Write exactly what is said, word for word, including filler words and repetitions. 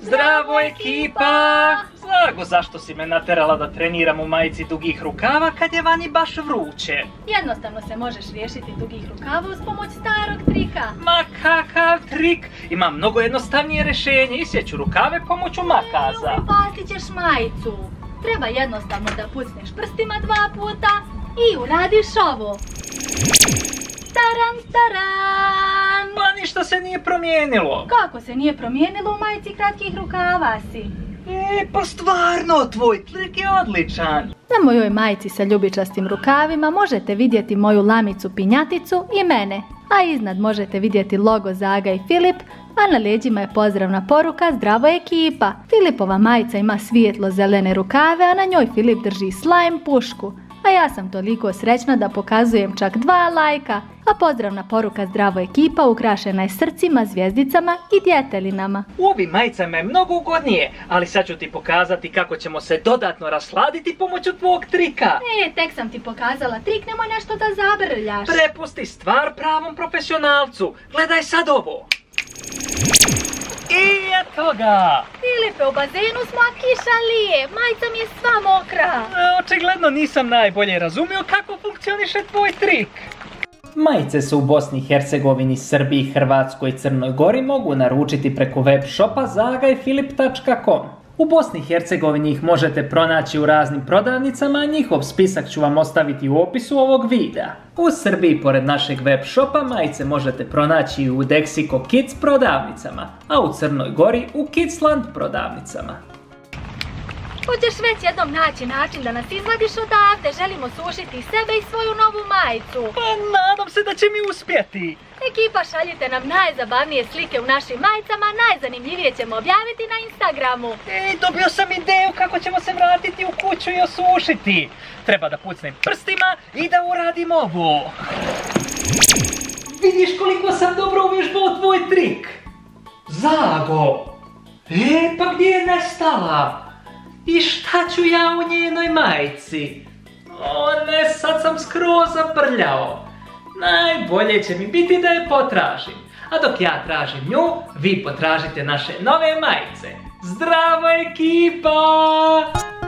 Zdravo ekipa! Zago, zašto si me naterala da treniram u majici dugih rukava kad je vani baš vruće? Jednostavno se možeš riješiti dugih rukava uz pomoć starog trika. Ma kakav trik! Ima mnogo jednostavnije rješenje, isjeću rukave pomoću makaza. I upastit ćeš majicu. Treba jednostavno da pucneš prstima dva puta i uradiš ovo. Taran, taran! Pa ništa se nije promijenilo. Kako se nije promijenilo, u majici kratkih rukava si? E, pa stvarno, tvoj trik je odličan. Na mojoj majici sa ljubičastim rukavima možete vidjeti moju lamicu pinjaticu i mene, a iznad možete vidjeti logo Zaga i Filip, a na leđima je pozdravna poruka Zdravo ekipa. Filipova majica ima svijetlo zelene rukave, a na njoj Filip drži slime pušku. A ja sam toliko srećna da pokazujem čak dva lajka, a pozdravna poruka Zdravo ekipa ukrašena je srcima, zvijezdicama i djetelinama. U ovim majicama je mnogo ugodnije, ali sad ću ti pokazati kako ćemo se dodatno rasladiti pomoću tvog trika. E, tek sam ti pokazala trik, nemoj nešto da zabrljaš. Prepusti stvar pravom profesionalcu. Gledaj sad ovo. I eto ga! Filipe, u bazenu smo, a kiša lije. Majica mi je sva mokra. Očigledno nisam najbolje razumio kako funkcioniše tvoj trik. Majice se u Bosni i Hercegovini, Srbiji, Hrvatskoj i Crnoj Gori mogu naručiti preko web shopa zaga i filip tačka com. U Bosni i Hercegovini ih možete pronaći u raznim prodavnicama, a njihov spisak ću vam ostaviti u opisu ovog videa. U Srbiji, pored našeg web shopa, majice možete pronaći u Dexico Kids prodavnicama, a u Crnoj Gori u Kidsland prodavnicama. Hoćeš već jednom naći način da nas izvadiš odavde, želimo sušiti sebe i svoju novu majicu. Pa nadam se da će mi uspjeti. Ekipa, šaljite nam najzabavnije slike u našim majicama, najzanimljivije ćemo objaviti na Instagramu. Ej, dobio sam ideju kako ćemo se vratiti u kuću i osušiti. Treba da pucnem prstima i da uradim ovo. Vidiš koliko sam dobro uvježbao tvoj trik. Zago. E, pa gdje je nestala? I šta ću ja u njenoj majici? O ne, sad sam skroz zaprljao. Najbolje će mi biti da je potražim. A dok ja tražim nju, vi potražite naše nove majice. Zdravo ekipa!